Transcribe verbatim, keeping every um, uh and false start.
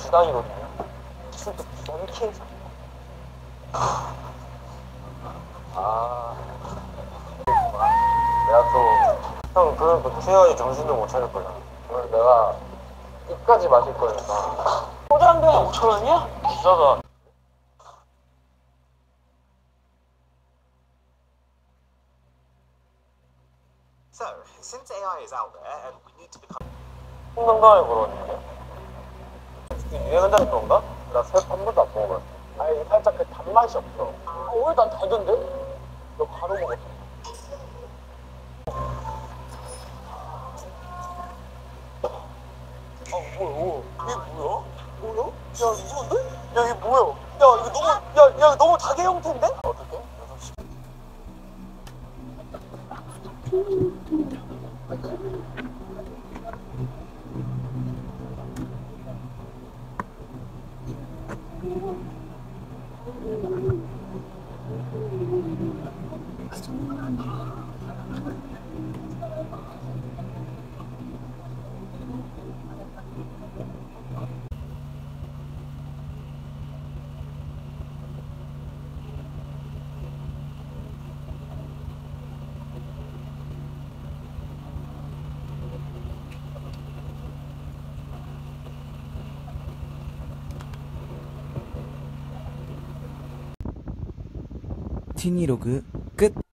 주당이거든요. 술도 썬케. 아, 내가 또 형 그러니까 투여하지 정신도 못 차릴 거야. 오늘 내가 끝까지 마실 거니까. 소주 한 병에 오천 원이야? 비싸다. So, since A I is out there and we need to become 홍당당에 걸었는데 유행한다는 건가? 나 살 한 번도 안 먹어봤어. 아니 살짝 그 단맛이 없어. 아, 오늘 난 달던데? 너 바로 먹었어. 아 뭐야? 이게 뭐야? 뭐야? 야 이건데? 야 이게 뭐야? 야 이거 너무 야, 야 이거 너무 다개 형태인데? 어떻게? 여섯 시. 티니로그 끝.